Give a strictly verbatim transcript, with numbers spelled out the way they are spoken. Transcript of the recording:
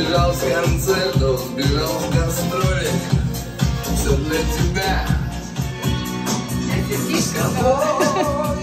сбежал с концертов, сбежал с гастролей. Все для тебя. Это слишком.